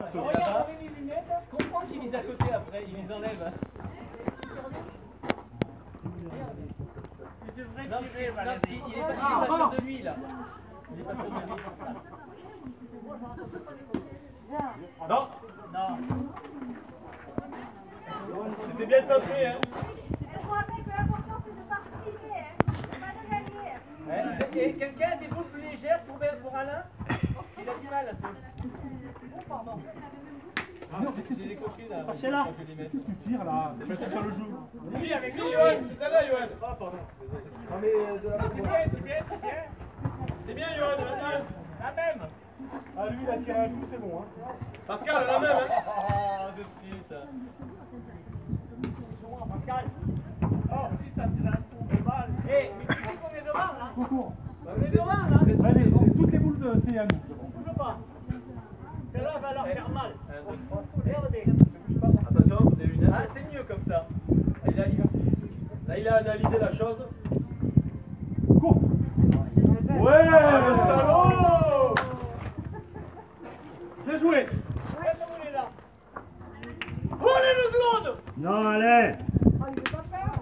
Regarde les lunettes. Je comprends qu'ils lisent à côté après, ils les enlèvent. Tu devrais Non, tirer, il Valérie. est pas sûr de lui là. Il est pas sûr de lui. Non. Non. C'était bien tapé, hein. Je vous rappelle que l'important c'est de participer, hein. Pas de gagner. Et quelqu'un a des boules plus légères pour Alain? Il a du mal un peu. Oh, pardon. J'ai des coquilles là. C'est là. Tu tires là. Tu sur le jeu. Oui, avec lui, Johan. C'est celle-là, Johan. Ah, pardon. C'est bien, c'est bien, c'est bien. C'est bien, Johan, vas-y. La même. Ah, lui, il a tiré un coup, c'est bon. Hein. Pascal, la même, hein. Ah, de suite. Pascal. Oh, si t'as tiré un coup de balle. Eh, mais tu sais qu'on est devant là? Concours. On est devant là? Allez, toutes les boules de c'est à nous. Bouge pas. Celle-là va leur faire mal. Regardez. Attention, des lunettes. Ah, c'est mieux comme ça. Là, il a analysé la chose. Cours. Ouais, le salaud. Bien joué. Regardez où il est là. Oh, allez le blonde. Non, allez. Oh, il veut pas faire.